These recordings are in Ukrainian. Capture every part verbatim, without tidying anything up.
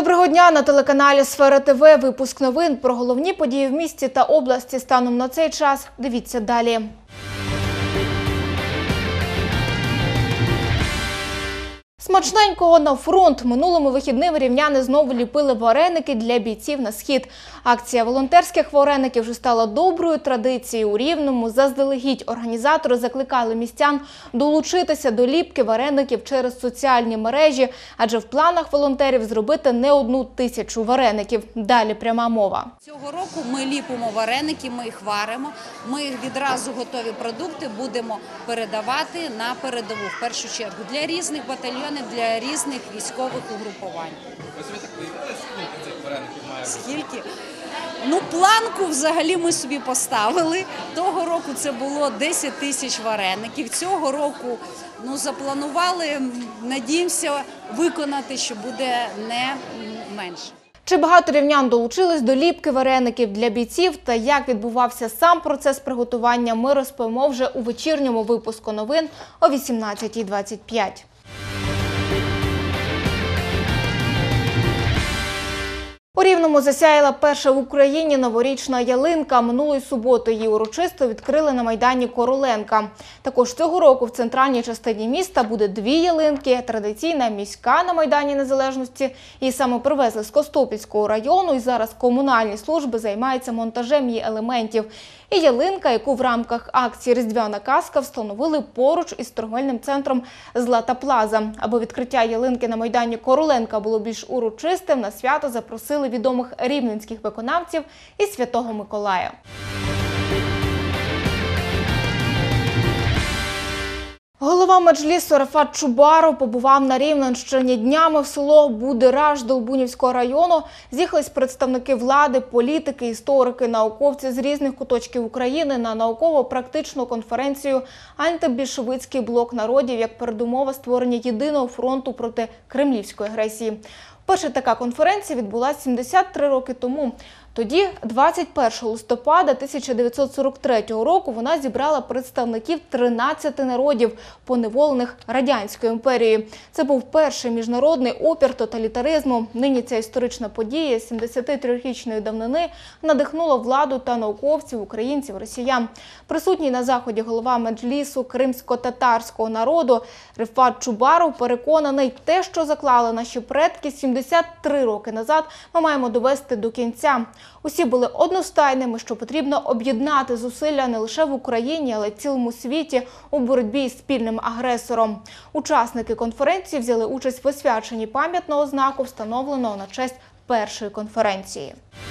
Доброго дня! На телеканалі «Сфера ТВ» випуск новин про головні події в місті та області станом на цей час. Дивіться далі. Смачненького на фронт. Минулими вихідними рівняни знову ліпили вареники для бійців на схід. Акція волонтерських вареників вже стала доброю традицією у Рівному. Заздалегідь організатори закликали містян долучитися до ліпки вареників через соціальні мережі, адже в планах волонтерів зробити не одну тисячу вареників. Далі пряма мова. Цього року ми ліпимо вареники, ми їх варимо, ми їх відразу готові продукти будемо передавати на передову, в першу чергу, для різних батальйонів, для різних військових угрупувань. Ви собі так уявляєте, скільки цих вареників має бути? Скільки? Ну, планку взагалі ми собі поставили. Того року це було десять тисяч вареників. Цього року ну, запланували, надіємося виконати, що буде не менше. Чи багато рівнян долучились до ліпки вареників для бійців та як відбувався сам процес приготування, ми розповімо вже у вечірньому випуску новин о вісімнадцятій двадцять п'ять. У Рівному засяяла перша в Україні новорічна ялинка. Минулої суботи її урочисто відкрили на Майдані Короленка. Також цього року в центральній частині міста буде дві ялинки. Традиційна міська на Майдані Незалежності. Її саме привезли з Костопільського району і зараз комунальні служби займаються монтажем її елементів. І ялинка, яку в рамках акції «Різдвяна казка» встановили поруч із торговельним центром «Злата Плаза». Аби відкриття ялинки на Майдані Короленка було більш урочистим, на свято запросили відомих рівненських виконавців і Святого Миколая. Голова Меджлісу Рефат Чубаров побував на Рівненщині. Днями в село Будираж Долбунівського району з'їхались представники влади, політики, історики, науковці з різних куточків України на науково-практичну конференцію «Антибільшовицький блок народів» як передумова створення єдиного фронту проти кремлівської агресії. Перша така конференція відбулася сімдесят три роки тому. Тоді, двадцять першого листопада тисяча дев'ятсот сорок третього року, вона зібрала представників тринадцяти народів, поневолених Радянською імперією. Це був перший міжнародний опір тоталітаризму. Нині ця історична подія сімдесятитрирічної давнини надихнула владу та науковців, українців, росіян. Присутній на заході голова Меджлісу кримсько-татарського народу Рефат Чубаров переконаний, те, що заклали наші предки сімдесят три роки назад, ми маємо довести до кінця. Усі були одностайними, що потрібно об'єднати зусилля не лише в Україні, але й в цілому світі у боротьбі із спільним агресором. Учасники конференції взяли участь в освяченні пам'ятного знаку, встановленого на честь першої конференції.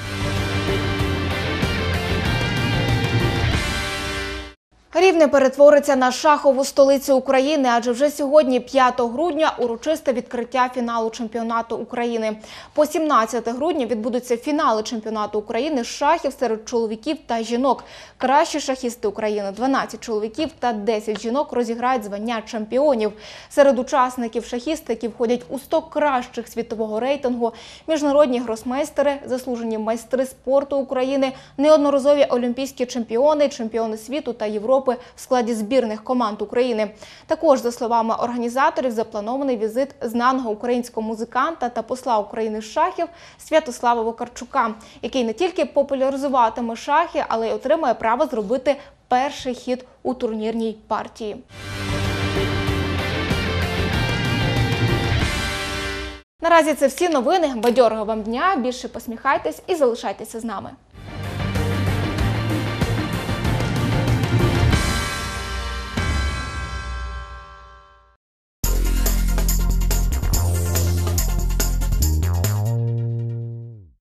Рівне перетвориться на шахову столицю України, адже вже сьогодні, п'ятого грудня, урочисте відкриття фіналу чемпіонату України. По сімнадцяте грудня відбудуться фінали чемпіонату України з шахів серед чоловіків та жінок. Кращі шахісти України, дванадцять чоловіків та десять жінок, розіграють звання чемпіонів. Серед учасників шахісти, які входять у сто кращих світового рейтингу, міжнародні гросмейстери, заслужені майстри спорту України, неодноразові олімпійські чемпіони, чемпіони світу та Європи в складі збірних команд України. Також, за словами організаторів, запланований візит знаного українського музиканта та посла України з шахів Святослава Вакарчука, який не тільки популяризуватиме шахи, але й отримає право зробити перший хід у турнірній партії. Наразі це всі новини. Бадьорого вам дня, більше посміхайтесь і залишайтеся з нами.